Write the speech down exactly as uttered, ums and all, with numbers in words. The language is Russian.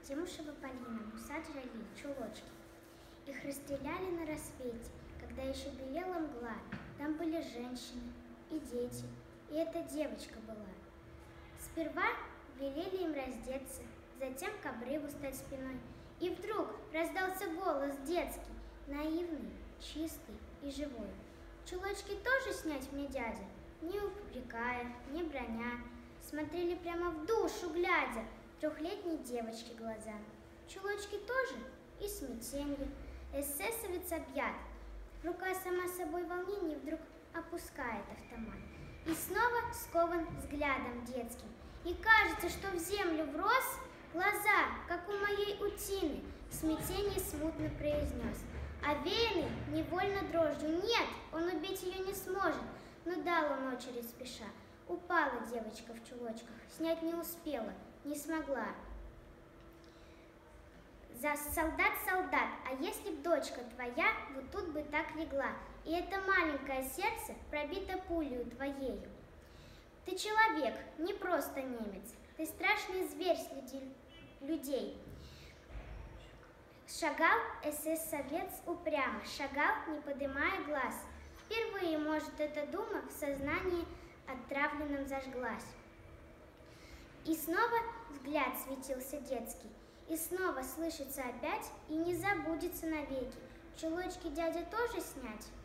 Тимушева Полина, Мусад Жали, чулочки. Их расстреляли на рассвете, когда еще белела мгла. Там были женщины и дети, и эта девочка была. Сперва велели им раздеться, затем к обрыву стать спиной. И вдруг раздался голос детский, наивный, чистый и живой. Чулочки тоже снять мне, дядя? Не упрекая, не броня, смотрели прямо в душу, глядя, трехлетней девочки глаза. Чулочки тоже и смятенье. Эсэсовец объят. Рука сама собой в волнении вдруг опускает автомат. И снова скован взглядом детским. И кажется, что в землю врос, глаза, как у моей утины, в смятении смутно произнес. Овеянный невольно дрожью. Нет, он убить ее не сможет. Но дал он очередь спеша. Упала девочка в чулочках, снять не успела, не смогла. За солдат, солдат, а если б дочка твоя вот тут бы так легла, и это маленькое сердце пробито пулею твоею. Ты человек, не просто немец, ты страшный зверь среди людей. Шагал эсэсовец упрямо, шагал, не поднимая глаз. Впервые, может, эта дума в сознании отравленном зажглась. И снова взгляд светился детский, и снова слышится опять, и не забудется навеки. Чулочки дядя тоже снять?